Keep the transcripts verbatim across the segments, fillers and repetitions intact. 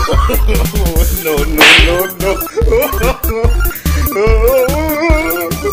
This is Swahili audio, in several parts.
No, no, no, no.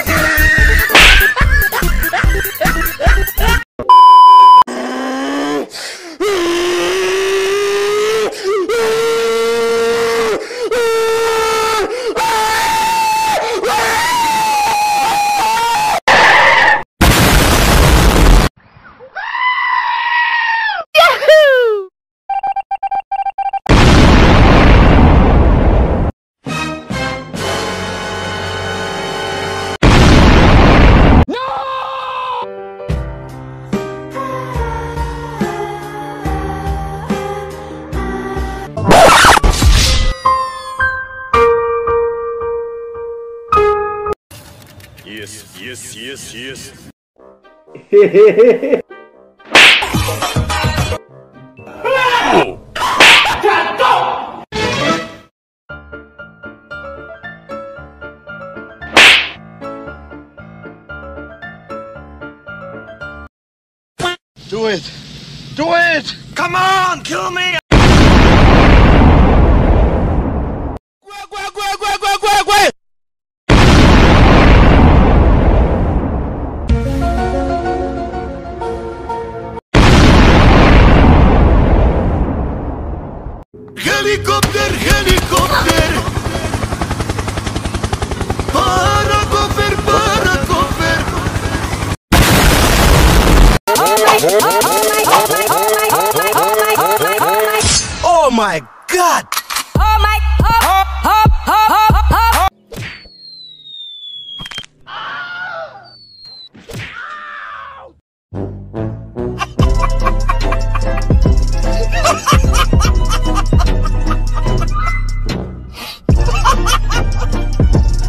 Yes, yes, yes, yes. Do it! Do it! Come on, kill me! Helicopter, helicopter. Para cover, para cover. Oh my God! Oh my, oh, oh, oh, oh.